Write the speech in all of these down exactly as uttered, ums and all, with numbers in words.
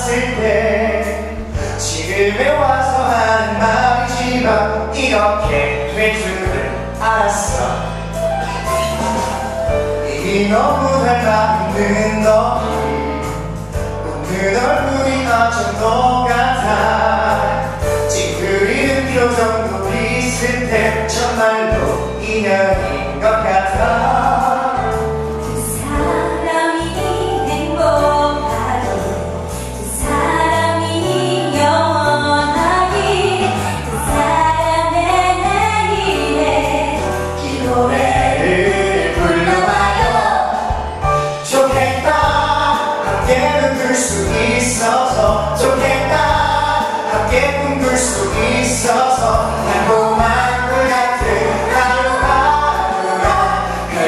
봤을 때 지금에 와서 하는 말이지만 이렇게 될 줄을 알았어. 이 너무 닮아있는 너희 웃는 얼굴이 어쩜 똑같아. 찡그리는 표정도 비슷해. 정말로 인연인 것 같아. 두 사람이 행복하길, 두 사람이 영원하길, 두 사람의 내일에 이 노래를 불러봐요. 좋겠다 함께 꿈꿀 수 있어서. 좋겠다 함께 꿈꿀 수 있어서. 달콤한 꿀 같은 하루하루가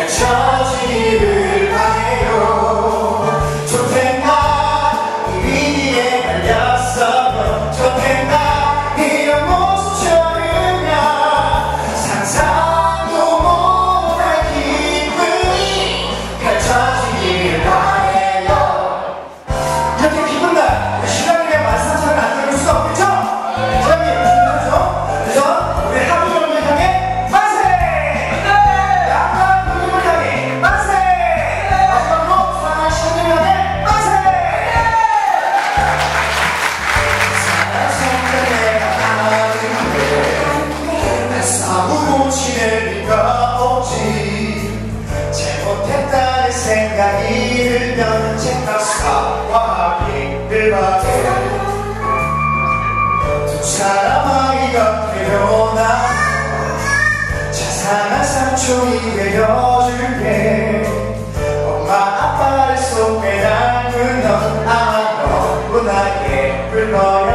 펼쳐지기를 바래요. 좋겠다 이 위기에 걸렸어도. 좋겠다 이런 모습 좋으면 상상도 못할 기분이 펼쳐지기를 바래요. 이렇게 기쁜 날 신랑이랑 만사처럼 안 들을 수가 없겠죠? 신랑이 준비하죠? 그래서 우리 하부경을 향해 만세! 양가 부경을 향해 만세! 마지막으로 사랑하는 신랑을 향해 만세! 사랑스럽게 내가 하는데 싸우고 지낼 리가 없지. 잘못했다는 생각이 들면 제가 사과하기를 바래. 두 사람 아이가 태어나 자상한 삼촌이 되어줄게. 엄마 아빠를 속에 닮은 넌 아마 너무나 예쁠 거야.